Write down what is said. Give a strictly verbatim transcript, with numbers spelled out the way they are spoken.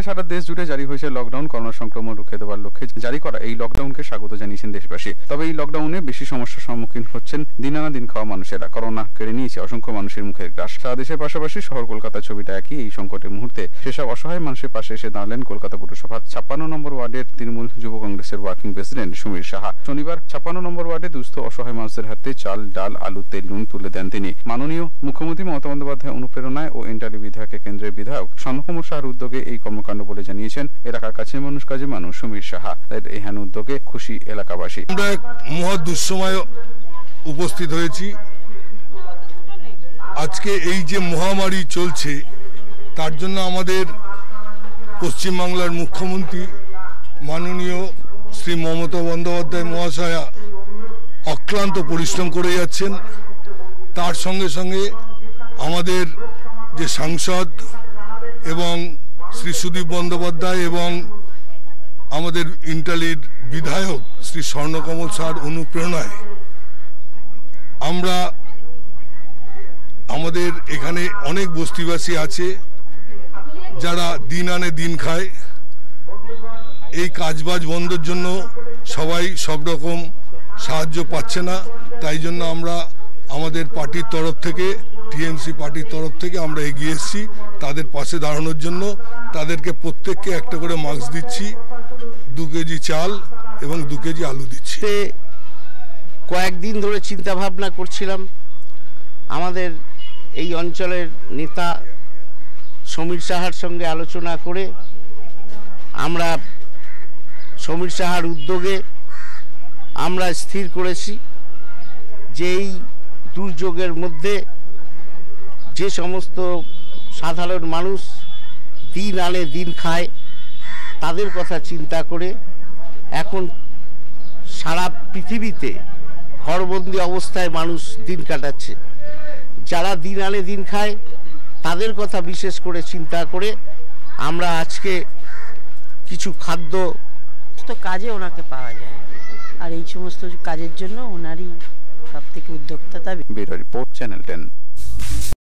ইতিমধ্যে সারা দেশ জুড়ে জারি হয়েছে লকডাউন। করোনা সংক্রমণ রুখে দেওয়ার লক্ষ্যে জারি করা এই লকডাউনকে স্বাগত জানিয়েছেন দেশবাসী। তবে এই লকডাউনে বেশি সমস্যার সম্মুখীন হচ্ছেন দিন আনা দিন খাওয়া মানুষেরা। করোনা কেড়ে নিয়েছে অসংখ্য মানুষের মুখের গ্রাস। সারা দেশের পাশাপাশি শহর কলকাতার ছবিটা একই। এই সংকটের মুহূর্তে সেসব অসহায় মানুষের পাশে এসে দাঁড়ালেন কলকাতা পুরসভার ছাপ্পান্ন নম্বর ওয়ার্ডের তৃণমূল যুব কংগ্রেসের ওয়ার্কিং প্রেসিডেন্ট সমীর সাহা। শনিবার ছাপ্পান্ন নম্বর ওয়ার্ডে দুস্থ অসহায় মানুষদের হাতে চাল, ডাল, আলু, তেল, নুন তুলে দেন তিনি। মাননীয় মুখ্যমন্ত্রী মমতা বন্দ্যোপাধ্যায় অনুপ্রেরণায় ও এন্টালি বিধায়কের কেন্দ্রের বিধায়ক স্বর্ণকুমার সাহার উদ্যোগে এই কর্মকাণ্ড বলে জানিয়েছেন এলাকার কাছের মানুষ কাজে মানুষ সমীর সাহা। এই হেন উদ্যোগে খুশি এলাকাবাসী। আমরা এক মহা দুঃসময়ে উপস্থিত হয়েছি। আজকে এই যে মহামারী চলছে তার জন্য আমাদের পশ্চিমবাংলার মুখ্যমন্ত্রী মাননীয় শ্রী মমতা বন্দ্যোপাধ্যায় মহাশয়া অক্লান্ত পরিশ্রম করে যাচ্ছেন। তার সঙ্গে সঙ্গে আমাদের যে সাংসদ এবং শ্রী সুদীপ বন্দ্যোপাধ্যায় এবং আমাদের ইন্টালির বিধায়ক শ্রী স্বর্ণকমল সাহার অনুপ্রেরণায় আমরা আমাদের এখানে অনেক বস্তিবাসী আছে যারা দিন আনে দিন খায়। এই কাজবাজ বন্ধের জন্য সবাই সব রকম সাহায্য পাচ্ছে না, তাই জন্য আমরা আমাদের পার্টির তরফ থেকে টিএমসি পার্টির তরফ থেকে আমরা এগিয়ে এসেছি তাদের পাশে দাঁড়ানোর জন্য। তাদেরকে প্রত্যেককে একটা করে মাস্ক দিচ্ছি, দু কেজি চাল এবং দু কেজি আলু দিচ্ছি। কয়েকদিন ধরে চিন্তা ভাবনা করছিলাম, আমাদের এই অঞ্চলের নেতা সমীর সাহার সঙ্গে আলোচনা করে আমরা সমীর সাহার উদ্যোগে আমরা স্থির করেছি যে এই দুর্যোগের মধ্যে যে সমস্ত সাধারণ মানুষ দিন আনে দিন খায় তাদের কথা চিন্তা করে এখন সারা পৃথিবীতে ঘরবন্দি অবস্থায় মানুষ দিন কাটাচ্ছে। যারা দিন আনে দিন খায় তাদের কথা বিশেষ করে চিন্তা করে আমরা আজকে কিছু খাদ্য তো কাজে ওনাকে পাওয়া যায়, আর এই সমস্ত কাজের জন্য ওনারই সব থেকে উদ্যোক্তা। Bureau report, channel ten.